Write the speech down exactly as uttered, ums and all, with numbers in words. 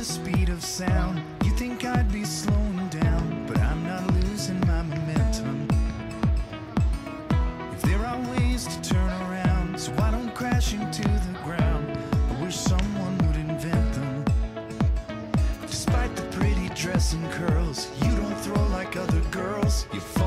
speed of sound. You think I'd be slowing down, but I'm not losing my momentum. If there are ways to turn around, so I don't crash into the ground, I wish someone would invent them. Despite the pretty dress and curls, you don't throw like other girls. You